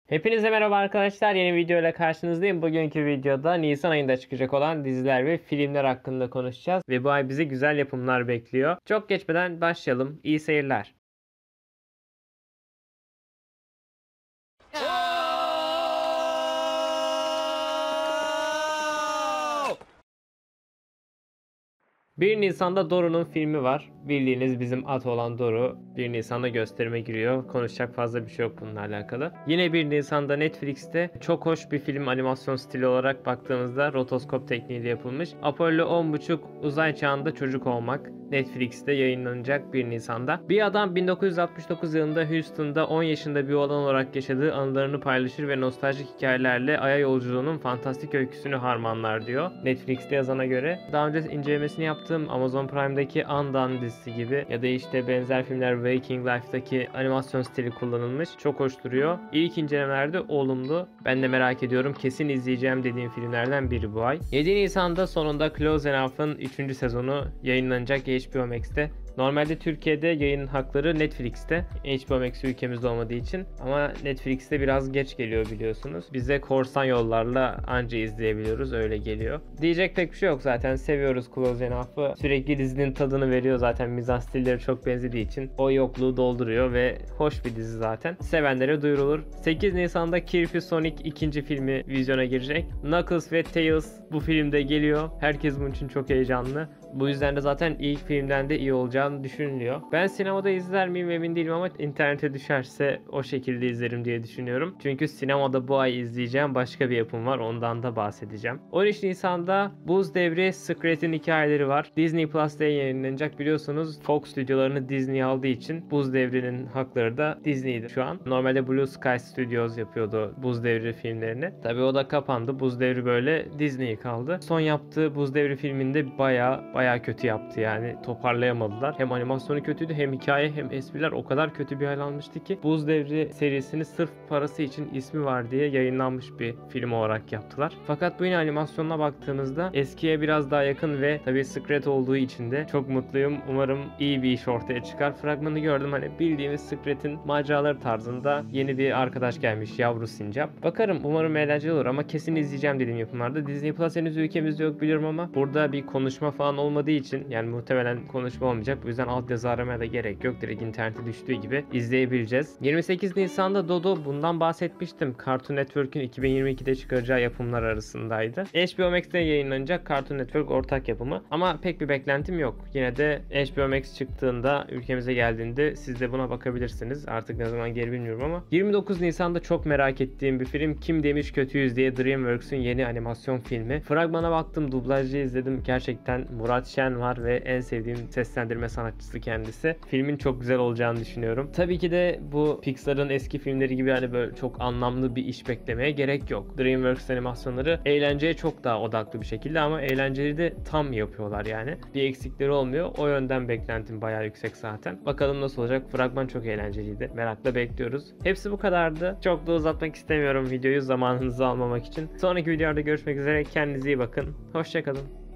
Hepinize merhaba arkadaşlar. Yeni video ile karşınızdayım. Bugünkü videoda Nisan ayında çıkacak olan diziler ve filmler hakkında konuşacağız. Ve bu ay bizi güzel yapımlar bekliyor. Çok geçmeden başlayalım. İyi seyirler. Bir Nisan'da Doru'nun filmi var. Bildiğiniz bizim at olan Doru 1 Nisan'da gösterime giriyor. Konuşacak fazla bir şey yok bununla alakalı. Yine 1 Nisan'da Netflix'te çok hoş bir film, animasyon stili olarak baktığımızda rotoskop tekniğiyle yapılmış Apollo 10.5 uzay çağında çocuk olmak Netflix'te yayınlanacak 1 Nisan'da. Bir adam 1969 yılında Houston'da 10 yaşında bir oğlan olarak yaşadığı anılarını paylaşır ve nostaljik hikayelerle Ay'a yolculuğunun fantastik öyküsünü harmanlar diyor. Netflix'te yazana göre. Daha önce incelemesini yaptığım Amazon Prime'daki Undone dizisi gibi ya da işte benzer filmler Waking Life'daki animasyon stili kullanılmış. Çok hoş duruyor. İlk incelemelerde olumlu. Ben de merak ediyorum. Kesin izleyeceğim dediğim filmlerden biri bu ay. 7 Nisan'da sonunda Close Enough'ın 3. sezonu yayınlanacak HBO Max'te. Normalde Türkiye'de yayın hakları Netflix'te. HBO Max ülkemizde olmadığı için. Ama Netflix'te biraz geç geliyor biliyorsunuz. Bize korsan yollarla anca izleyebiliyoruz. Öyle geliyor. Diyecek pek bir şey yok zaten. Seviyoruz Close Enough'ı. Sürekli dizinin tadını veriyor zaten. Mizah stilleri çok benzediği için. O yokluğu dolduruyor ve hoş bir dizi zaten. Sevenlere duyurulur. 8 Nisan'da Kirby Sonic 2. filmi vizyona girecek. Knuckles ve Tails bu filmde geliyor. Herkes bunun için çok heyecanlı. Bu yüzden de zaten ilk filmden de iyi olacağını düşünülüyor. Ben sinemada izler miyim emin değilim ama internete düşerse o şekilde izlerim diye düşünüyorum. Çünkü sinemada bu ay izleyeceğim başka bir yapım var. Ondan da bahsedeceğim. 13 Nisan'da Buz Devri Secret'in hikayeleri var. Disney Plus'ta yayınlanacak. Biliyorsunuz Fox stüdyolarını Disney aldığı için Buz Devri'nin hakları da Disney'di şu an. Normalde Blue Sky Studios yapıyordu Buz Devri filmlerini. Tabii o da kapandı. Buz Devri böyle Disney'e kaldı. Son yaptığı Buz Devri filminde bayağı kötü yaptı yani. Toparlayamadılar. Hem animasyonu kötüydü hem hikaye hem espriler o kadar kötü bir hal almıştı ki Buz Devri serisini sırf parası için ismi var diye yayınlanmış bir film olarak yaptılar. Fakat bu yine animasyonuna baktığımızda eskiye biraz daha yakın ve tabii Secret olduğu için de çok mutluyum. Umarım iyi bir iş ortaya çıkar. Fragmanı gördüm, hani bildiğimiz Secret'in maceraları tarzında yeni bir arkadaş gelmiş, yavru sincap. Bakarım, umarım eğlenceli olur ama kesin izleyeceğim dediğim yapımlarda. Disney Plus henüz ülkemizde yok biliyorum ama burada bir konuşma falan olmadığı için yani muhtemelen konuşma olmayacak. Bu yüzden altyazı aramaya da gerek yok. Direkt internete düştüğü gibi izleyebileceğiz. 28 Nisan'da Dodo, bundan bahsetmiştim. Cartoon Network'ün 2022'de çıkaracağı yapımlar arasındaydı. HBO Max'te yayınlanacak, Cartoon Network ortak yapımı. Ama pek bir beklentim yok. Yine de HBO Max çıktığında, ülkemize geldiğinde siz de buna bakabilirsiniz. Artık ne zaman geri bilmiyorum ama. 29 Nisan'da çok merak ettiğim bir film, Kim Demiş Kötüyüz diye, DreamWorks'ün yeni animasyon filmi. Fragmana baktım, dublajı izledim. Gerçekten Murat Şen var ve en sevdiğim seslendirme sanatçısı kendisi. Filmin çok güzel olacağını düşünüyorum. Tabii ki de bu Pixar'ın eski filmleri gibi hani böyle çok anlamlı bir iş beklemeye gerek yok. DreamWorks animasyonları eğlenceye çok daha odaklı bir şekilde ama eğlenceyi de tam yapıyorlar yani. Bir eksikleri olmuyor. O yönden beklentim bayağı yüksek zaten. Bakalım nasıl olacak. Fragman çok eğlenceliydi. Merakla bekliyoruz. Hepsi bu kadardı. Çok da uzatmak istemiyorum videoyu, zamanınızı almamak için. Sonraki videolarda görüşmek üzere. Kendinize iyi bakın. Hoşça kalın.